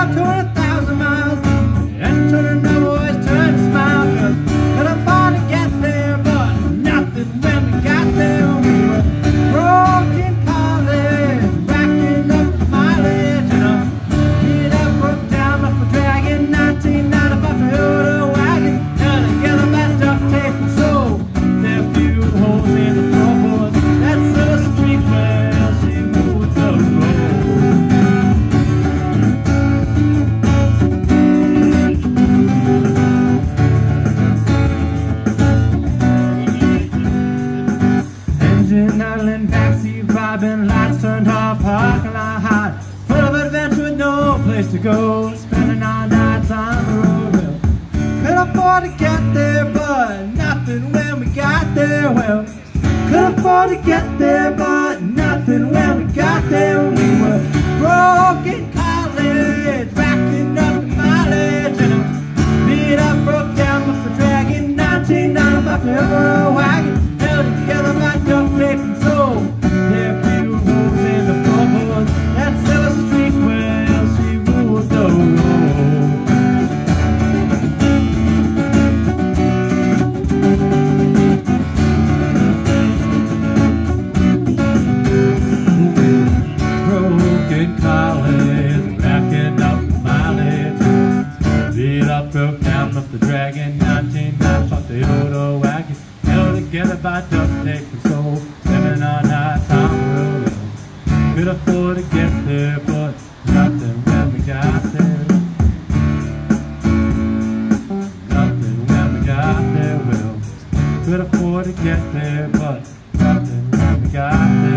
drove 20,000 miles and turned the boys turned to smile, 'cause could afford to get there, but nothing when we got there. We were broke in college, racking up the mileage, and a beat up, broke down, but for dragging 1995 Toyota wagon, held together by duct tape and soul. There are few holes in the floorboards. That's the street where she moved the road. Engine idling, backseat vibing, lights turned off, parking lot hot, full of adventure with no place to go, spending our nights on the road. Well, could afford to get there, but nothing when we got there. Well, could afford to get there, but nothing when we got there. We were broke in college, racking up the mileage, and a beat up, broke down, but for dragging 1995 Toyota wagon, held together by duct tape and soul. There are few holes in the floorboards. That's the street where she ruled the road. Broken college, racking up mileage, beat up, broke down, up the dragon, 1995 Toyota wagon, held together by duct tape and soul, spending our nights on the road. Could afford to get there, but nothing when we got there. Nothing when we got there. Well, could afford to get there, but nothing when we got there.